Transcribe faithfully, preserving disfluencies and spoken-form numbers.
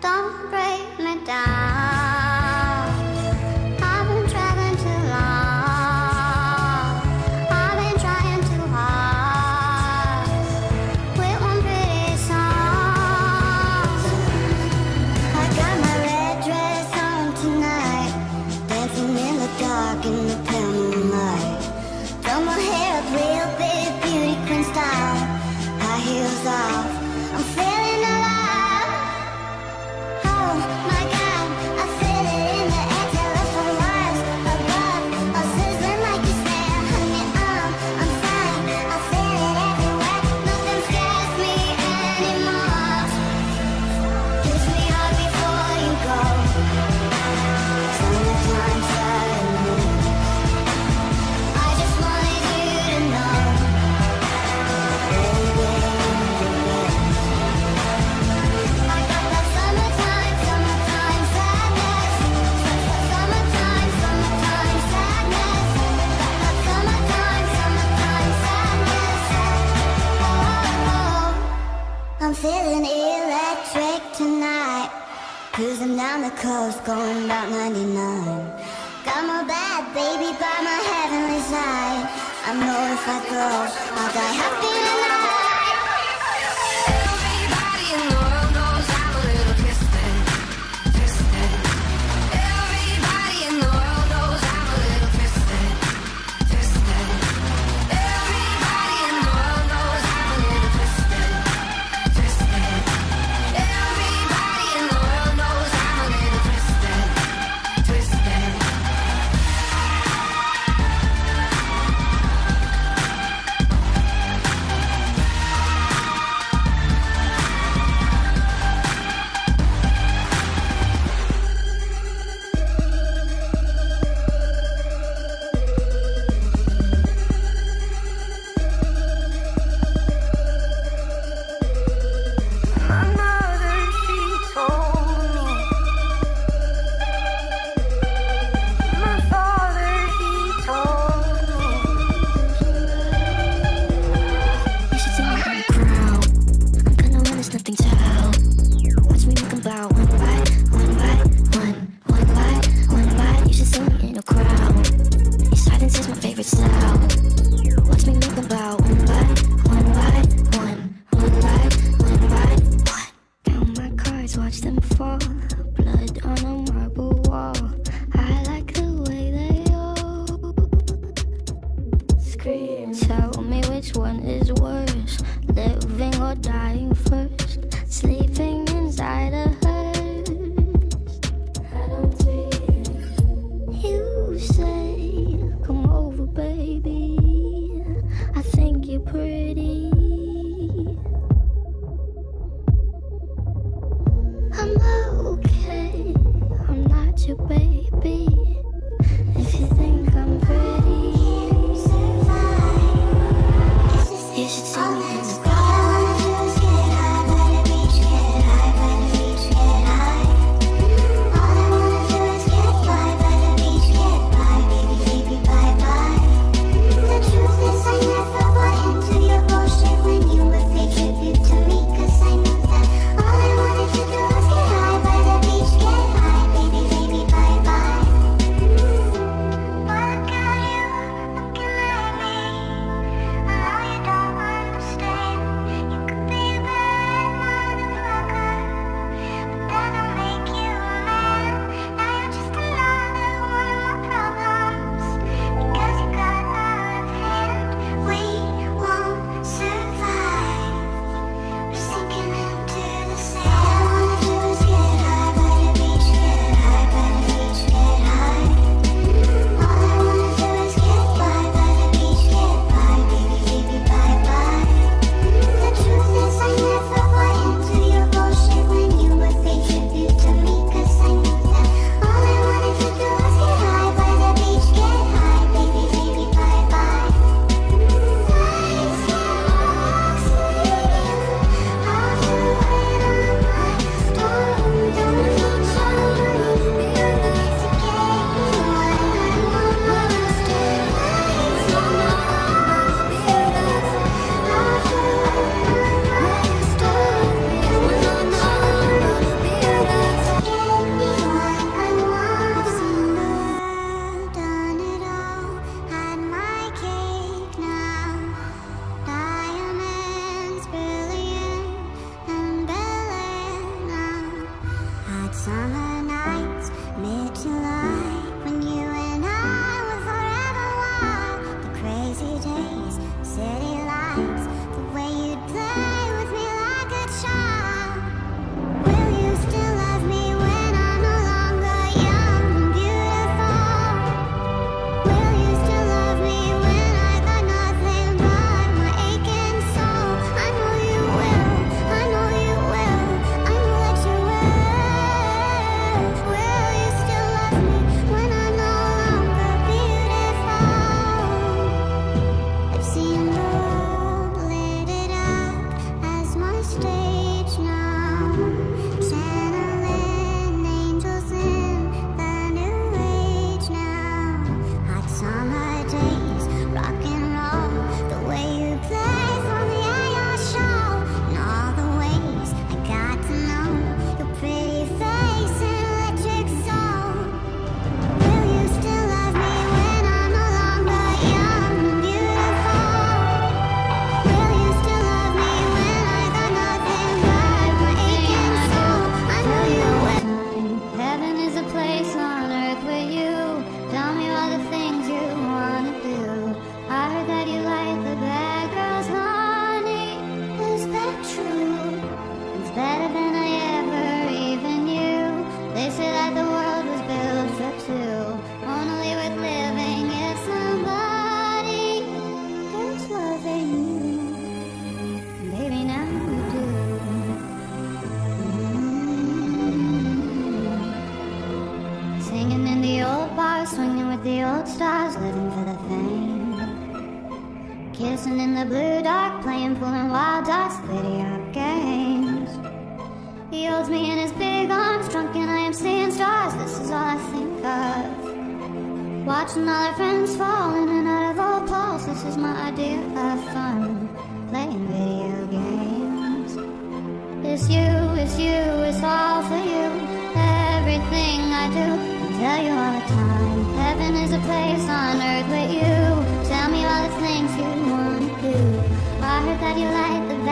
don't break me down. I've been traveling too long. I've been trying too hard with one pretty song. I got my red dress on tonight, dancing in the dark in the pale moonlight. Throw my hair up real big, beauty queen style. High heels off, I'm feeling alive. Oh my God, I feel it in the air. Tell us from miles above, all sizzling like a snare. Honey, I'm, I'm fine, I feel it everywhere. Nothing scares me anymore. Kiss me hard before you go. Summertime sadness. I just wanted you to know, baby, I got that summertime, summertime sadness. Summertime, summertime sadness. Got that summertime, summertime sadness. Oh, I'm feeling electric tonight. Cruising down the coast, going about ninety-nine. Got my bad baby by my heavenly side. I know if I go, I'll die happy tonight. Everybody in the world knows I'm a little twisted, twisted. Everybody in the world knows I'm a little twisted, twisted. Everybody in the world knows I'm a little twisted, twisted. Everybody in the world knows I'm a little twisted, twisted. My mother, she told me. My father, he told me. You should see me in the crowd. I'm gonna win this nothing child. Watch me make 'em bow one by one by one, one by one by. You should see me in a crowd. Your silence is my favorite sound. Watch me make 'em bow one by one by one, one by one by one. Count my cards, watch them fall. Blood on a marble wall. I like the way they all scream. Tell me which one is worse, living or dying first. Sleeping inside a hearse. I don't dream. You say, come over, baby. I think you're pretty. I'm okay. I'm not your baby. If you think I'm pretty, you should see me in the crowd. Look at you, looking at me. I know you don't understand. summer nights, mid-July, when you and I were forever wild. The crazy days, city lights, the way you'd play with me like a child. Will you still love me when I'm no longer young and beautiful? Will you still love me when I got nothing but my aching soul? I know you will, I know you will, I know that you will. Will you still love me when I'm no longer beautiful? I've seen the world lit it up as my stage now, channeling angels in the new age now. Hot summer days, rock and roll, the way you play for me at your show, and all the ways I got to know your pretty face and electric soul. Will you still love me when I'm no longer young and beautiful? Will you still love me when I got nothing but my aching soul? I know you will. Heaven is a place on earth with you. Tell me all the things you wanna do. I heard that you like the bad girls, honey. Is that true? It's better than I ever even knew. They say that the world was built for two. Only worth living if somebody is loving you. Baby, now you do. Mm. Singing in the old bars, swinging with the old stars, living for the fame. Kissing in the blue dark, playing, pulling wild dots, video games. He holds me in his big arms, drunk and I am seeing stars. This is all I think of. Watching all our friends fall in and out of old clothes. This is my idea of fun, playing video games. It's you, it's you, it's all for you. Everything I do, I tell you all the time. Heaven is a place on earth with you. Tell me all the things you want to do. I heard that you like the